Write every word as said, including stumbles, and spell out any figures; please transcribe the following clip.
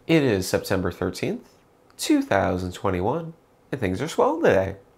It is September thirteenth, two thousand twenty-one, and things are swell today.